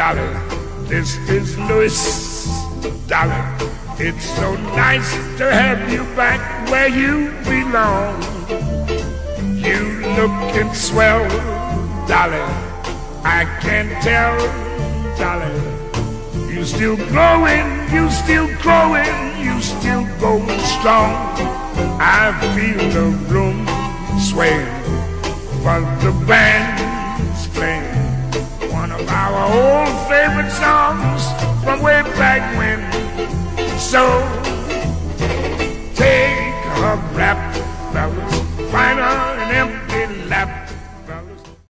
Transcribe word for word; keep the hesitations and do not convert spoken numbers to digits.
Dolly, this is Louis. Dolly, it's so nice to have you back where you belong. You looking swell, Dolly, I can tell, Dolly. You still growing, you still growing, you still going strong. I feel the room swaying while the band's playing one of our old favorite songs from way back when. So